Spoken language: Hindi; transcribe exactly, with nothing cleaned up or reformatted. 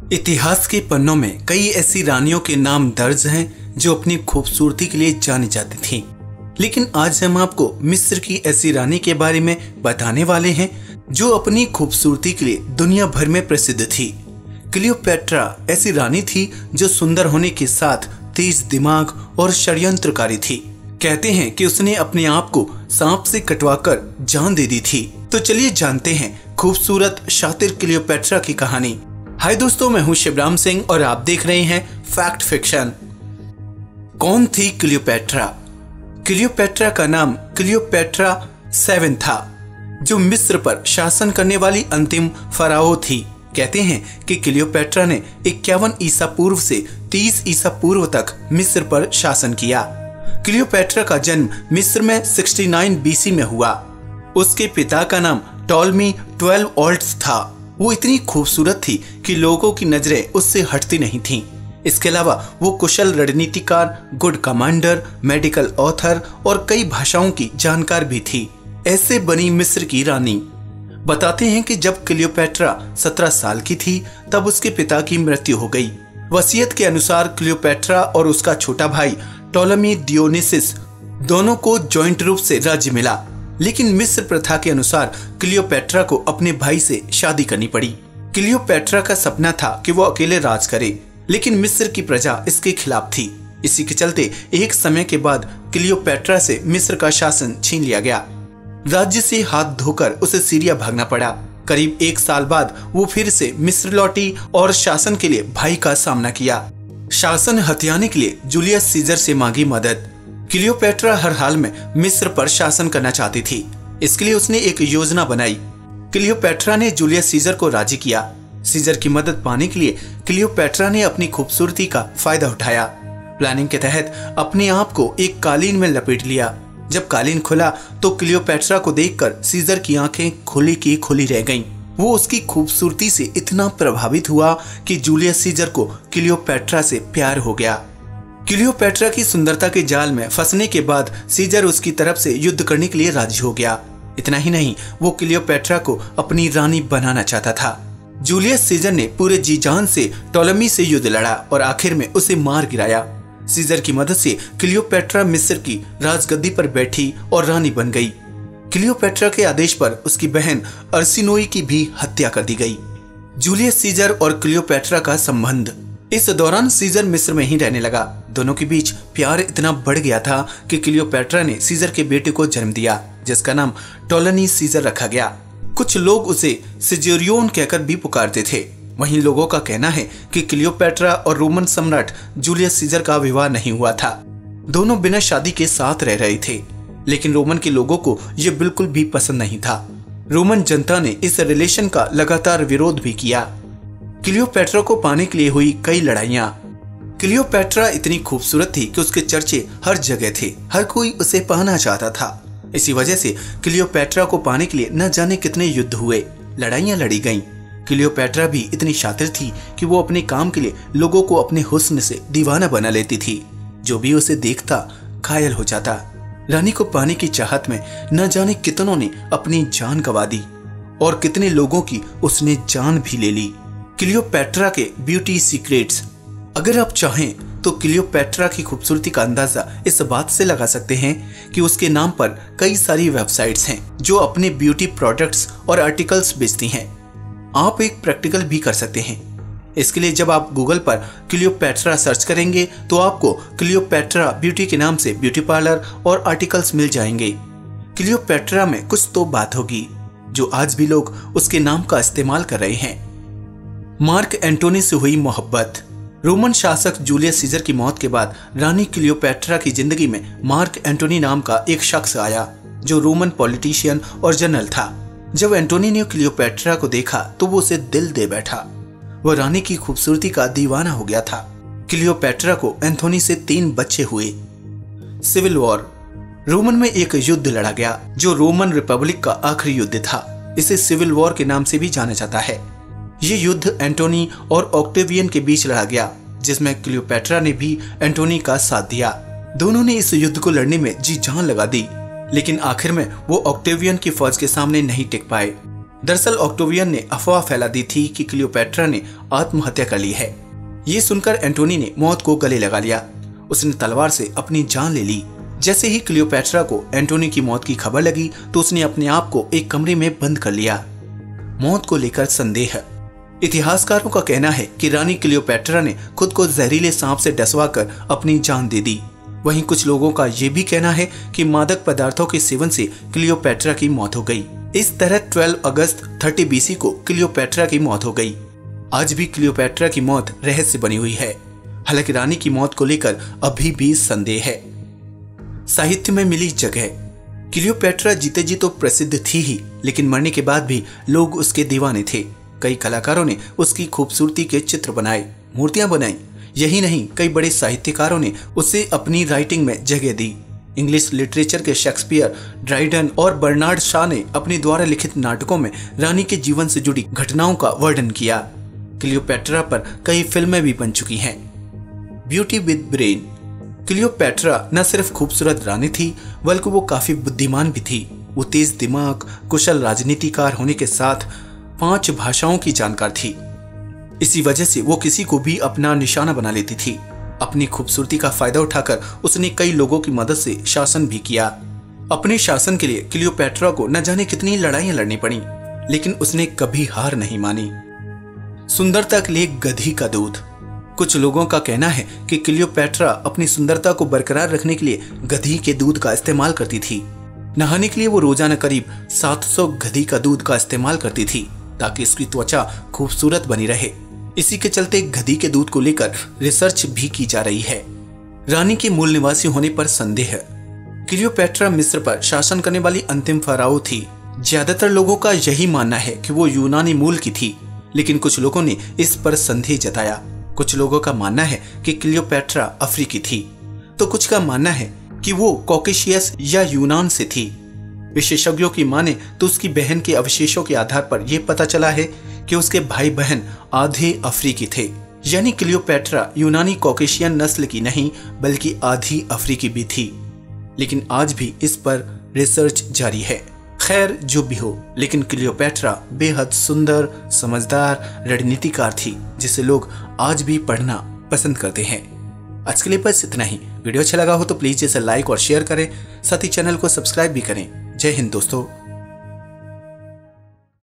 इतिहास के पन्नों में कई ऐसी रानियों के नाम दर्ज हैं जो अपनी खूबसूरती के लिए जानी जाती थीं। लेकिन आज हम आपको मिस्र की ऐसी रानी के बारे में बताने वाले हैं जो अपनी खूबसूरती के लिए दुनिया भर में प्रसिद्ध थी। क्लियोपेट्रा ऐसी रानी थी जो सुंदर होने के साथ तेज दिमाग और षड्यंत्रकारी थी। कहते हैं कि उसने अपने आप को सांप से कटवाकर जान दे दी थी। तो चलिए जानते हैं खूबसूरत शातिर क्लियोपेट्रा की कहानी। हाय दोस्तों, मैं हूं शिवराम सिंह और आप देख रहे हैं फैक्ट फिक्शन। कौन थी क्लियोपेट्रा? क्लियोपेट्रा का नाम क्लियोपेट्रा सेवन था, जो मिस्र पर शासन करने वाली अंतिम फराओ थी। कहते हैं कि क्लियोपेट्रा ने इक्यावन ईसा पूर्व से तीस ईसा पूर्व तक मिस्र पर शासन किया। क्लियोपेट्रा का जन्म मिस्र में उनहत्तर बीसी में हुआ। उसके पिता का नाम टॉलमी ट्वेल्व ऑल्ट्स था। वो इतनी खूबसूरत थी कि लोगों की नजरें उससे हटती नहीं थीं। इसके अलावा वो कुशल रणनीतिकार, गुड कमांडर, मेडिकल ऑथर और कई भाषाओं की जानकार भी थी। ऐसे बनी मिस्र की रानी। बताते हैं कि जब क्लियोपेट्रा सत्रह साल की थी तब उसके पिता की मृत्यु हो गई। वसीयत के अनुसार क्लियोपेट्रा और उसका छोटा भाई टॉलमी डियोनिसिस दोनों को जॉइंट रूप से राज्य मिला। लेकिन मिस्र प्रथा के अनुसार क्लियोपेट्रा को अपने भाई से शादी करनी पड़ी। क्लियोपेट्रा का सपना था कि वो अकेले राज करे, लेकिन मिस्र की प्रजा इसके खिलाफ थी। इसी के चलते एक समय के बाद क्लियोपेट्रा से मिस्र का शासन छीन लिया गया। राज्य से हाथ धोकर उसे सीरिया भागना पड़ा। करीब एक साल बाद वो फिर से मिस्र लौटी और शासन के लिए भाई का सामना किया। शासन हथियाने के लिए जूलियस सीजर से मांगी मदद। क्लियोपेट्रा हर हाल में मिस्र पर शासन करना चाहती थी, इसके लिए उसने एक योजना बनाई। क्लियोपेट्रा ने जूलियस सीजर को राजी किया। सीजर की मदद पाने के लिए क्लियोपेट्रा ने अपनी खूबसूरती का फायदा उठाया। प्लानिंग के तहत अपने आप को एक कालीन में लपेट लिया। जब कालीन खुला तो क्लियोपेट्रा को देखकर सीजर की आंखें खुली की खुली रह गईं। वो उसकी खूबसूरती से इतना प्रभावित हुआ कि जूलियस सीजर को क्लियोपेट्रा से प्यार हो गया। क्लियोपेट्रा की सुंदरता के जाल में फंसने के बाद सीजर उसकी तरफ से युद्ध करने के लिए राजी हो गया। इतना ही नहीं, वो क्लियोपेट्रा को अपनी रानी बनाना चाहता था। जूलियस सीजर ने पूरे जी जान से टॉलमी से युद्ध लड़ा और आखिर में उसे मार गिराया। सीजर की मदद से क्लियोपेट्रा मिस्र की राजगद्दी पर बैठी और रानी बन गई। क्लियोपेट्रा के आदेश पर उसकी बहन अर्सिनोई की भी हत्या कर दी गई। जूलियस सीजर और क्लियोपेट्रा का संबंध। इस दौरान सीजर मिस्र में ही रहने लगा। दोनों के बीच प्यार इतना बढ़ गया था कि क्लियोपेट्रा ने सीजर के बेटे को जन्म दिया, जिसका नाम टॉलनी सीजर रखा गया। कुछ लोग उसे सिजेरियोन कहकर भी पुकारते थे। वहीं लोगों का कहना है कि क्लियोपेट्रा और रोमन सम्राट जूलियस सीजर का विवाह नहीं हुआ था। दोनों बिना शादी के साथ रह रहे थे, लेकिन रोमन के लोगों को यह बिल्कुल भी पसंद नहीं था। रोमन जनता ने इस रिलेशन का लगातार विरोध भी किया। क्लियोपेट्रा को पाने के लिए हुई कई लड़ाइयां। क्लियोपेट्रा इतनी खूबसूरत थी कि उसके चर्चे हर जगह थे। हर कोई उसे पाना चाहता था। इसी वजह से क्लियोपेट्रा को पाने के लिए न जाने कितने युद्ध हुए, लड़ाइयां लड़ी गईं। क्लियोपेट्रा भी इतनी शातिर थी कि वो अपने काम के लिए लोगों को अपने हुस्न से दीवाना बना लेती थी। जो भी उसे देखता घायल हो जाता। रानी को पाने की चाहत में न जाने कितनों ने अपनी जान गंवा दी और कितने लोगों की उसने जान भी ले ली। क्लियोपेट्रा के ब्यूटी सीक्रेट्स। अगर आप चाहें तो क्लियोपेट्रा की खूबसूरती का अंदाजा इस बात से लगा सकते हैं कि उसके नाम पर कई सारी वेबसाइट्स हैं जो अपने ब्यूटी प्रोडक्ट्स और आर्टिकल्स बेचती हैं। आप एक प्रैक्टिकल भी कर सकते हैं। इसके लिए जब आप गूगल पर क्लियोपेट्रा सर्च करेंगे तो आपको क्लियोपेट्रा ब्यूटी के नाम से ब्यूटी पार्लर और आर्टिकल्स मिल जाएंगे। क्लियोपेट्रा में कुछ तो बात होगी जो आज भी लोग उसके नाम का इस्तेमाल कर रहे हैं। मार्क एंटोनी से हुई मोहब्बत। रोमन शासक जूलियस सीजर की मौत के बाद रानी क्लियोपेट्रा की जिंदगी में मार्क एंटोनी नाम का एक शख्स आया जो रोमन पॉलिटिशियन और जनरल था। जब एंटोनी ने क्लियोपेट्रा को देखा तो वो उसे दिल दे बैठा। वह रानी की खूबसूरती का दीवाना हो गया था। क्लियोपेट्रा को एंथोनी से तीन बच्चे हुए। Civil war. रोमन में एक युद्ध लड़ा गया जो रोमन रिपब्लिक का आखिरी युद्ध था। इसे सिविल वॉर के नाम से भी जाना जाता है। ये युद्ध एंटोनी और ऑक्टेवियन के बीच लड़ा गया, जिसमें क्लियोपेट्रा ने भी एंटोनी का साथ दिया। दोनों ने इस युद्ध को लड़ने में जी जान लगा दी, लेकिन आखिर में वो ऑक्टेवियन की फौज के सामने नहीं टिक पाए। दरअसल ऑक्टेवियन ने अफवाह फैला दी थी कि क्लियोपैट्रा ने आत्महत्या कर ली है। ये सुनकर एंटोनी ने मौत को गले लगा लिया। उसने तलवार से अपनी जान ले ली। जैसे ही क्लियोपैट्रा को एंटोनी की मौत की खबर लगी तो उसने अपने आप को एक कमरे में बंद कर लिया। मौत को लेकर संदेह। इतिहासकारों का कहना है कि रानी क्लियोपैट्रा ने खुद को जहरीले सांप से डसवाकर अपनी जान दे दी। वहीं कुछ लोगों का यह भी कहना है कि मादक पदार्थों के सेवन से क्लियोपैट्रा की मौत हो गई। इस तरह बारह अगस्त तीस बीसी को क्लियोपैट्रा की मौत हो गई। आज भी क्लियोपैट्रा की मौत रहस्य बनी हुई है। हालांकि रानी की मौत को लेकर अभी भी संदेह है। साहित्य में मिली जगह। क्लियोपैट्रा जीते जी तो प्रसिद्ध थी ही, लेकिन मरने के बाद भी लोग उसके दीवाने थे। कई कलाकारों ने उसकी खूबसूरती के चित्र बनाए, मूर्तियां बनाई। यही नहीं, कई बड़े साहित्यकारों ने उसे अपनी राइटिंग में जगह दी। इंग्लिश लिटरेचर के शेक्सपियर, ड्राइडन और बर्नार्ड शॉ ने अपने द्वारा लिखित नाटकों में रानी के जीवन से जुड़ी घटनाओं का वर्णन किया। क्लियोपैट्रा पर कई फिल्में भी बन चुकी हैं। Beauty with brain. क्लियोपैट्रा न सिर्फ खूबसूरत रानी थी, बल्कि वो काफी बुद्धिमान भी थी। वो तेज दिमाग, कुशल राजनीतिकार होने के साथ पांच भाषाओं की जानकार थी। इसी वजह से वो किसी को भी अपना निशाना बना लेती थी। अपनी खूबसूरती का फायदा उठाकर उसने कई लोगों की मदद से शासन भी किया। अपने शासन के लिए क्लियोपैट्रा को न जाने कितनी लड़ाइयां लड़नी पड़ी, लेकिन उसने कभी हार नहीं मानी। सुंदरता के लिए गधी का दूध। कुछ लोगों का कहना है कि क्लियोपैट्रा अपनी सुंदरता को बरकरार रखने के लिए गधी के दूध का इस्तेमाल करती थी। नहाने के लिए वो रोजाना करीब सात सौ गधी का दूध का इस्तेमाल करती थी, ताकि उसकी त्वचा खूबसूरत बनी रहे। इसी के चलते गधी के दूध को लेकर रिसर्च भी की जा रही है। रानी के मूल निवासी होने पर संदेह है। क्लियोपैट्रा मिस्र पर शासन करने वाली अंतिम फराओ थी। ज्यादातर लोगों का यही मानना है कि वो यूनानी मूल की थी, लेकिन कुछ लोगों ने इस पर संदेह जताया। कुछ लोगों का मानना है कि क्लियोपैट्रा अफ्रीकी थी, तो कुछ का मानना है कि वो कॉकेशियस या यूनान से थी। विशेषज्ञों की माने तो उसकी बहन के अवशेषों के आधार पर यह पता चला है कि उसके भाई बहन आधे अफ्रीकी थे। यानी क्लियोपैट्रा यूनानी कॉकेशियन नस्ल की नहीं, बल्कि आधी अफ्रीकी भी थी। लेकिन आज भी इस पर रिसर्च जारी है। खैर जो भी हो, लेकिन क्लियोपैट्रा बेहद सुंदर, समझदार रणनीतिकार थी, जिसे लोग आज भी पढ़ना पसंद करते हैं। आज के लिए बस इतना ही। वीडियो अच्छा लगा हो तो प्लीज इसे लाइक और शेयर करें, साथ ही चैनल को सब्सक्राइब भी करें। जय हिंद दोस्तों।